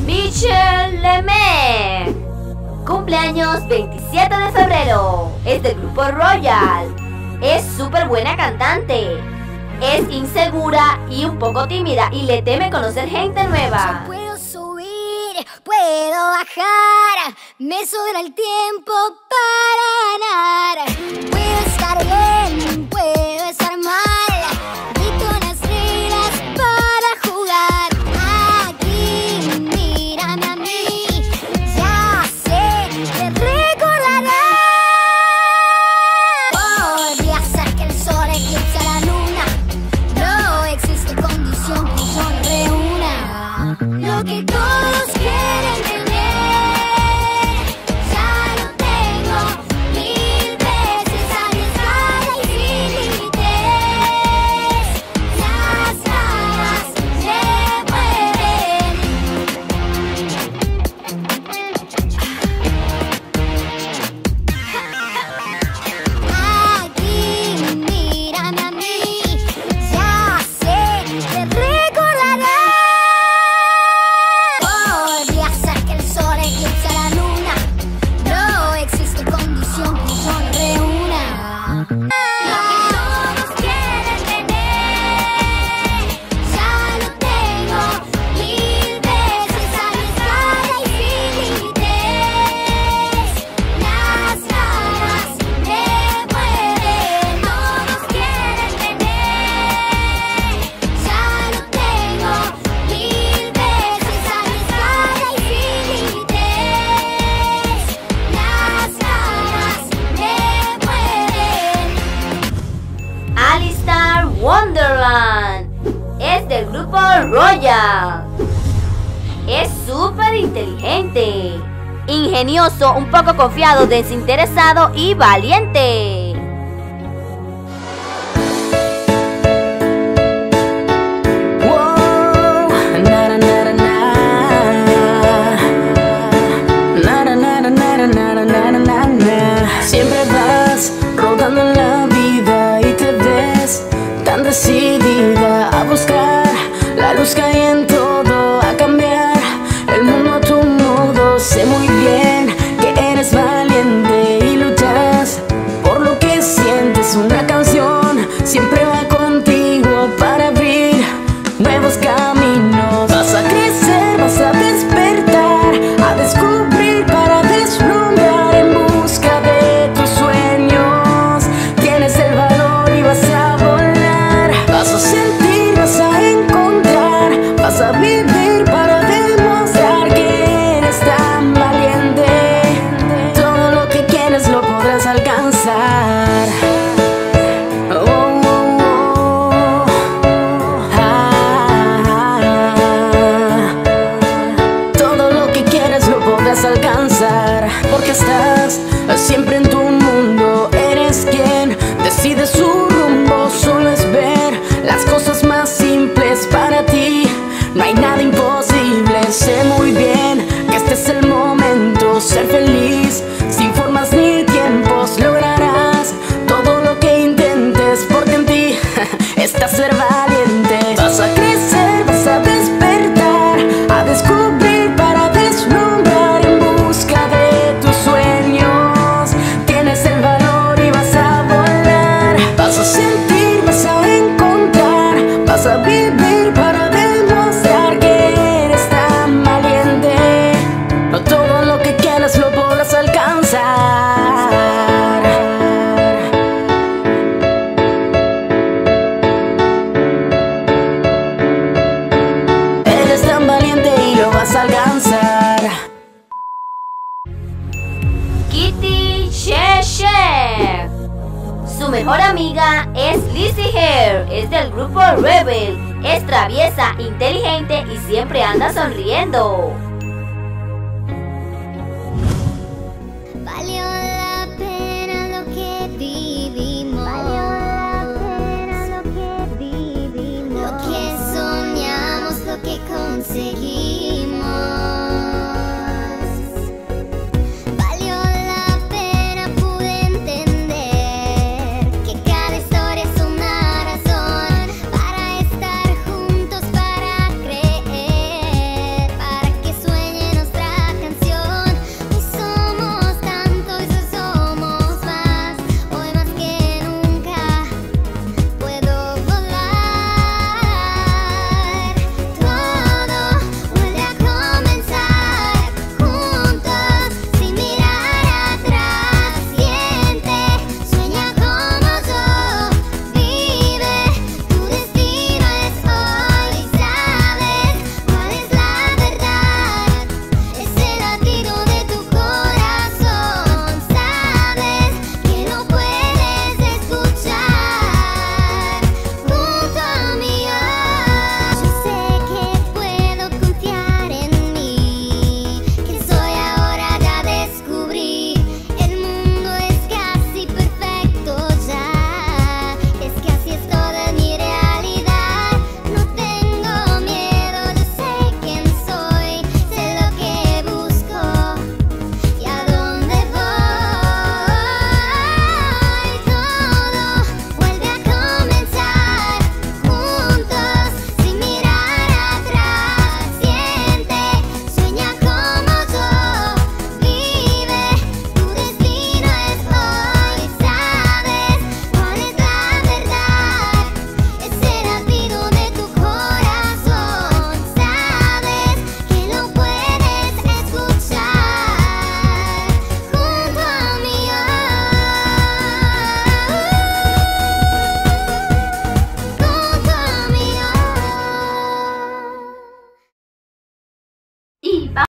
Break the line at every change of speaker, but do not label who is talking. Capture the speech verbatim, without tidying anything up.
Michelle Lemay. Cumpleaños veintisiete de febrero. Es del grupo Royal. Es súper buena cantante. Es insegura y un poco tímida y le teme conocer gente nueva.
Yo puedo subir, puedo bajar, me sobra el tiempo para ganar. Puedo estar bien, puedo estar mal, dicto unas reglas para jugar. Aquí, mírame a mí, ya sé que recordarás. Podría ser que el sol eclipse a la luna, no existe condición que yo no reúna lo que todos quieren tener. Ya lo tengo mil veces arriesgada y sin límites. Las ganas me mueven. Aquí, mírame a mí, ya sé que recordarás. Podría ser que el sol eclipse a la luna, no existe condición que yo no reúna lo que todos quieren tener. Ya lo tengo mil veces arriesgada y sin límites. Las ganas me mueven, todos quieren tener. Ya lo tengo mil veces arriesgada y sin límites. Las ganas me mueven.
Alistar Wonderland. Es del grupo Royal. Es súper inteligente, ingenioso, un poco confiado, desinteresado y valiente.
Wow, na, na, na, na, na, na, na, na, na, na, na, na, na. Siempre vas rodando en la vida y te ves tan decidida a buscar la luz que hay en todo, a cambiar el mundo a tu modo. Sé muy bien que eres valiente y luchas por lo que sientes. Una canción siempre va contigo para abrir nuevos caminos. Vas a crecer, vas a despertar, a descubrir para deslumbrar en busca de tus sueños. Tienes el valor y vas a volar. Vas a sentir, vas a encontrar, vas a vivir para demostrar que eres tan valiente. Todo lo que quieres lo podrás alcanzar. Oh, oh, oh. Ah, todo lo que quieres lo podrás alcanzar, porque estás siempre en tu mundo. Eres quien decide su rumbo. Solo es ver las cosas más simples para ti. No hay nada imposible. Sé muy bien que este es el momento. Ser feliz sin formas ni tiempos. Lograrás todo lo que intentes, porque en ti está ser valiente. Vas a crecer, vas a despertar, a descubrir para deslumbrar en busca de tus sueños. Tienes el valor y vas a volar. Vas a sentir, vas a encontrar, vas a vivir para demostrar que eres tan valiente. No todo lo que quieras lo podrás alcanzar. Eres tan valiente y lo vas a alcanzar.
Kitty Cheshire. Su mejor amiga es Lizzie Hare. Es del grupo Rebel. Es traviesa, inteligente y siempre anda sonriendo.
Valió la pena lo que vivimos. Valió la pena lo que vivimos. Lo que soñamos, lo que conseguimos.